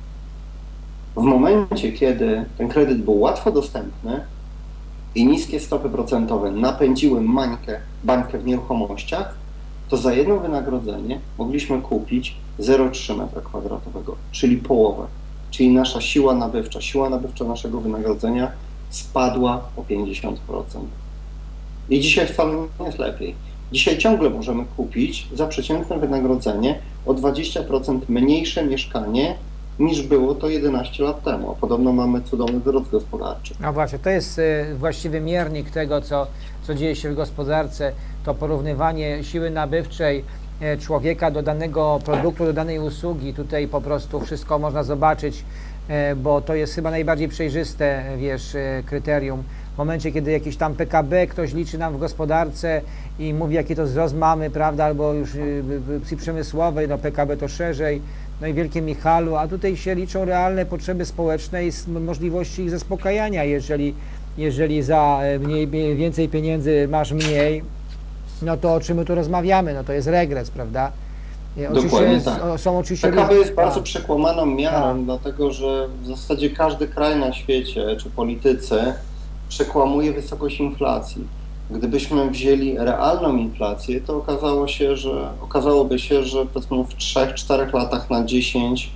[SPEAKER 2] W momencie, kiedy ten kredyt był łatwo dostępny i niskie stopy procentowe napędziły mańkę, bańkę w nieruchomościach, to za jedno wynagrodzenie mogliśmy kupić zero przecinek trzy metra kwadratowego, czyli połowę. Czyli nasza siła nabywcza, siła nabywcza naszego wynagrodzenia spadła o pięćdziesiąt procent. I dzisiaj wcale nie jest lepiej. Dzisiaj ciągle możemy kupić za przeciętne wynagrodzenie o dwadzieścia procent mniejsze mieszkanie niż było to jedenaście lat temu, a podobno mamy cudowny wzrost gospodarczy.
[SPEAKER 1] No właśnie, to jest y, właściwy miernik tego, co, co dzieje się w gospodarce, to porównywanie siły nabywczej y, człowieka do danego produktu, do danej usługi. Tutaj po prostu wszystko można zobaczyć, y, bo to jest chyba najbardziej przejrzyste, wiesz, y, kryterium. W momencie, kiedy jakiś tam P K B ktoś liczy nam w gospodarce i mówi, jaki to wzrost mamy, prawda, albo już y, przemysłowej, no P K B to szerzej, no i wielkie Michalu, a tutaj się liczą realne potrzeby społeczne i możliwości ich zaspokajania. Jeżeli, jeżeli za mniej, więcej pieniędzy masz mniej, no to o czym my tu rozmawiamy? No to jest regres, prawda?
[SPEAKER 2] Dokładnie tak.
[SPEAKER 1] Są oczywiście...
[SPEAKER 2] P K B jest bardzo
[SPEAKER 1] tak.
[SPEAKER 2] przekłamaną miarą,
[SPEAKER 1] tak.
[SPEAKER 2] dlatego że w zasadzie każdy kraj na świecie, czy politycy, przekłamuje wysokość inflacji. Gdybyśmy wzięli realną inflację, to okazało się, że okazałoby się, że powiedzmy w trzech czterech latach na dziesięć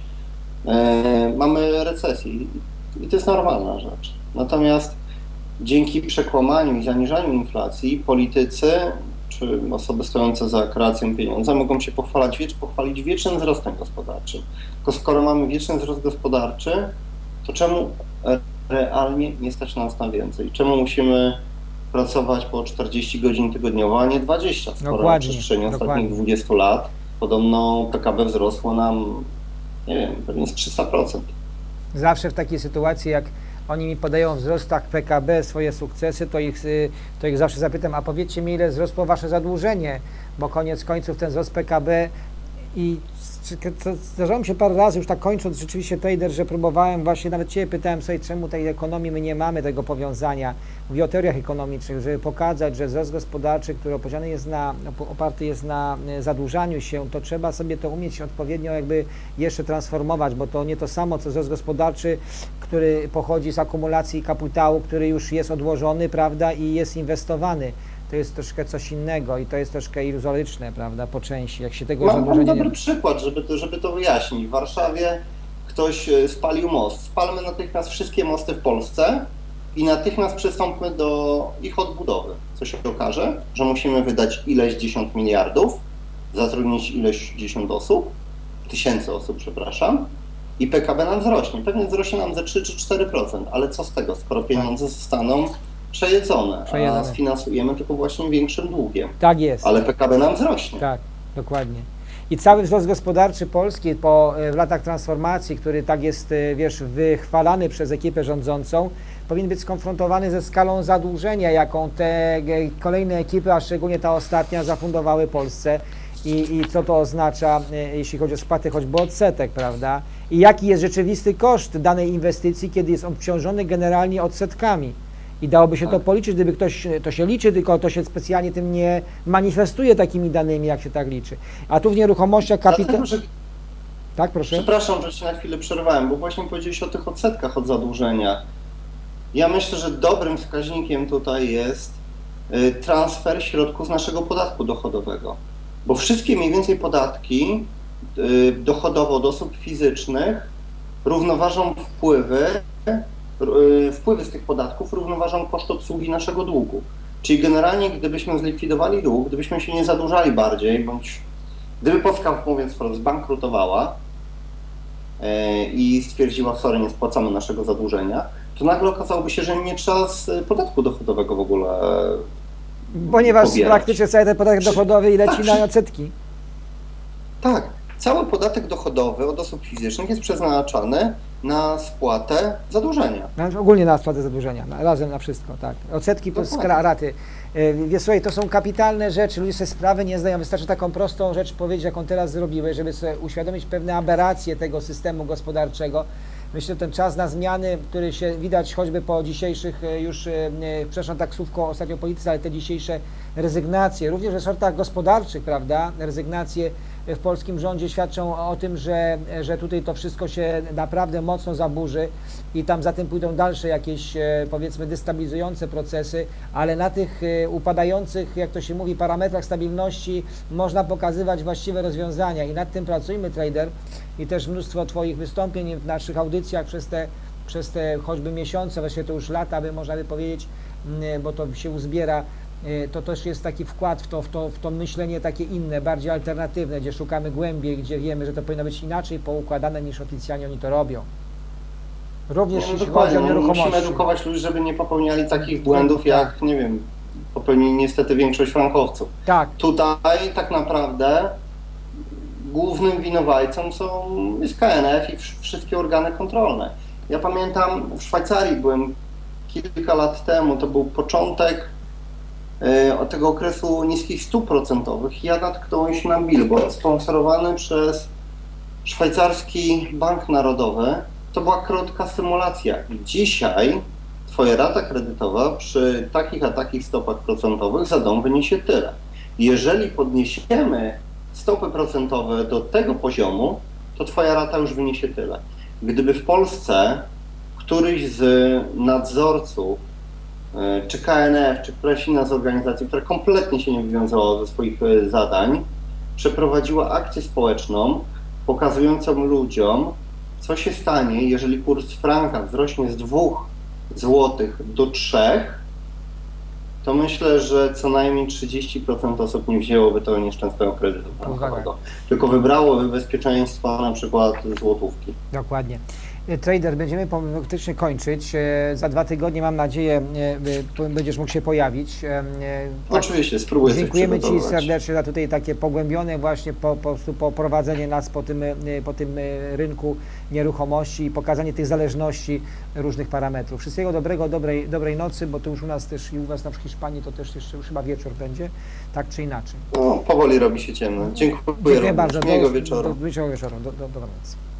[SPEAKER 2] e, mamy recesję i to jest normalna rzecz. Natomiast dzięki przekłamaniu i zaniżaniu inflacji politycy czy osoby stojące za kreacją pieniądza mogą się pochwalać, wiecz, pochwalić wiecznym wzrostem gospodarczym. Tylko skoro mamy wieczny wzrost gospodarczy, to czemu realnie nie stać nas na więcej? Czemu musimy pracować po czterdzieści godzin tygodniowo, a nie dwadzieścia, skoro
[SPEAKER 1] Dokładnie,
[SPEAKER 2] na przestrzeni ostatnich
[SPEAKER 1] dokładnie.
[SPEAKER 2] dwudziestu lat podobno P K B wzrosło nam, nie wiem, pewnie z trzysta procent.
[SPEAKER 1] Zawsze w takiej sytuacji, jak oni mi podają w wzrostach P K B swoje sukcesy, to ich, to ich zawsze zapytam, a powiedzcie mi, ile wzrosło wasze zadłużenie, bo koniec końców ten wzrost P K B i zdarzało mi się parę razy, już tak kończąc rzeczywiście trader, że próbowałem właśnie, nawet Ciebie pytałem sobie, czemu tej ekonomii my nie mamy tego powiązania, mówię o teoriach ekonomicznych, żeby pokazać, że wzrost gospodarczy, który opowiedziany jest na, oparty jest na zadłużaniu się, to trzeba sobie to umieć odpowiednio jakby jeszcze transformować, bo to nie to samo, co wzrost gospodarczy, który pochodzi z akumulacji kapitału, który już jest odłożony, prawda, i jest inwestowany. To jest troszkę coś innego i to jest troszkę iluzoryczne, prawda, po części, jak się tego
[SPEAKER 2] Mam, mam dobry
[SPEAKER 1] nie...
[SPEAKER 2] przykład, żeby to, żeby to wyjaśnić. W Warszawie ktoś spalił most. Spalmy natychmiast wszystkie mosty w Polsce i natychmiast przystąpmy do ich odbudowy. Co się okaże? Że musimy wydać ileś dziesiąt miliardów, zatrudnić ileś dziesiąt osób, tysięcy osób, przepraszam, i P K B nam wzrośnie. Pewnie wzrośnie nam ze trzy czy cztery procent, ale co z tego, skoro pieniądze zostaną przejedzone,
[SPEAKER 1] Przejedzone.
[SPEAKER 2] a sfinansujemy tylko właśnie większym długiem.
[SPEAKER 1] Tak jest.
[SPEAKER 2] Ale P K B nam wzrośnie.
[SPEAKER 1] Tak, dokładnie. I cały wzrost gospodarczy Polski po, w latach transformacji, który tak jest, wiesz, wychwalany przez ekipę rządzącą, powinien być skonfrontowany ze skalą zadłużenia, jaką te kolejne ekipy, a szczególnie ta ostatnia, zafundowały Polsce. I, i co to oznacza, jeśli chodzi o spłaty choćby odsetek, prawda? I jaki jest rzeczywisty koszt danej inwestycji, kiedy jest obciążony generalnie odsetkami. I dałoby się to policzyć, gdyby ktoś, to się liczy, tylko to się specjalnie tym nie manifestuje takimi danymi, jak się tak liczy. A tu w nieruchomościach kapitał... Tak, proszę.
[SPEAKER 2] Przepraszam, że Ci na chwilę przerwałem, bo właśnie powiedziałeś o tych odsetkach od zadłużenia. Ja myślę, że dobrym wskaźnikiem tutaj jest transfer środków z naszego podatku dochodowego. Bo wszystkie mniej więcej podatki dochodowe od osób fizycznych równoważą wpływy, wpływy z tych podatków równoważą koszt obsługi naszego długu. Czyli generalnie gdybyśmy zlikwidowali dług, gdybyśmy się nie zadłużali bardziej, bądź gdyby Polska, mówiąc wprost, zbankrutowała i stwierdziła, sorry, nie spłacamy naszego zadłużenia, to nagle okazałoby się, że nie trzeba z podatku dochodowego w ogóle
[SPEAKER 1] Ponieważ
[SPEAKER 2] pobierać.
[SPEAKER 1] praktycznie cały ten podatek dochodowy i leci
[SPEAKER 2] tak,
[SPEAKER 1] na odsetki.
[SPEAKER 2] Tak, cały podatek dochodowy od osób fizycznych jest przeznaczany na spłatę zadłużenia.
[SPEAKER 1] No, ogólnie na spłatę zadłużenia, na, razem na wszystko, tak. Odsetki plus raty. Wiesz, słuchaj, to są kapitalne rzeczy, ludzie sobie sprawy nie zdają. Wystarczy taką prostą rzecz powiedzieć, jaką teraz zrobiłeś, żeby sobie uświadomić pewne aberracje tego systemu gospodarczego. Myślę, że ten czas na zmiany, który się widać choćby po dzisiejszych już, przepraszam tak słówko ostatnio polityce, ale te dzisiejsze rezygnacje, również w resortach gospodarczych, prawda, rezygnacje w polskim rządzie świadczą o tym, że, że tutaj to wszystko się naprawdę mocno zaburzy i tam za tym pójdą dalsze jakieś, powiedzmy, destabilizujące procesy, ale na tych upadających, jak to się mówi, parametrach stabilności można pokazywać właściwe rozwiązania i nad tym pracujmy, trader, i też mnóstwo Twoich wystąpień w naszych audycjach przez te, przez te choćby miesiące, właściwie to już lata, by można by powiedzieć, bo to się uzbiera, y, to też jest taki wkład w to, w to, w to myślenie takie inne, bardziej alternatywne, gdzie szukamy głębiej, gdzie wiemy, że to powinno być inaczej poukładane niż oficjalnie oni to robią. Również
[SPEAKER 2] No,
[SPEAKER 1] jeśli
[SPEAKER 2] dokładnie,
[SPEAKER 1] chodzi o
[SPEAKER 2] no,
[SPEAKER 1] nieruchomości.
[SPEAKER 2] musimy edukować ludzi, żeby nie popełniali takich błędów, jak, nie wiem, popełnili niestety większość frankowców.
[SPEAKER 1] Tak,
[SPEAKER 2] Tutaj tak naprawdę głównym winowajcą są, jest K N F i wsz- wszystkie organy kontrolne. Ja pamiętam, w Szwajcarii byłem kilka lat temu, to był początek e, od tego okresu niskich stóp procentowych i ja natknąłem się na billboard sponsorowany przez szwajcarski Bank Narodowy. To była krótka symulacja i dzisiaj twoja rata kredytowa przy takich a takich stopach procentowych za dom wyniesie tyle. Jeżeli podniesiemy stopy procentowe do tego poziomu, to twoja rata już wyniesie tyle. Gdyby w Polsce któryś z nadzorców, e, czy K N F, czy któraś inna z organizacji, która kompletnie się nie wywiązała ze swoich e, zadań, przeprowadziła akcję społeczną pokazującą ludziom, co się stanie, jeżeli kurs franka wzrośnie z dwóch złotych do trzech, to myślę, że co najmniej trzydzieści procent osób nie wzięłoby tego nieszczęsnego kredytu frankowego, tylko wybrałoby bezpieczeństwa, na przykład złotówki.
[SPEAKER 1] dokładnie. E, Trader, będziemy faktycznie kończyć. E, Za dwa tygodnie mam nadzieję, e, e, będziesz mógł się pojawić. E, e, tak,
[SPEAKER 2] Oczywiście, spróbuję coś
[SPEAKER 1] dziękujemy Ci
[SPEAKER 2] przygotować.
[SPEAKER 1] serdecznie za tutaj takie pogłębione właśnie po, po prostu poprowadzenie nas po tym, e, po tym e, rynku nieruchomości i pokazanie tych zależności różnych parametrów. Wszystkiego dobrego, dobrej, dobrej nocy, bo to już u nas też i u Was na w Hiszpanii to też jeszcze już chyba wieczór będzie, tak czy inaczej.
[SPEAKER 2] No, powoli robi się ciemno. Dziękuję,
[SPEAKER 1] Dziękuję
[SPEAKER 2] również.
[SPEAKER 1] bardzo.
[SPEAKER 2] Miłego
[SPEAKER 1] Do,
[SPEAKER 2] wieczoru.
[SPEAKER 1] do, do wieczoru. Do, do, dobranoc.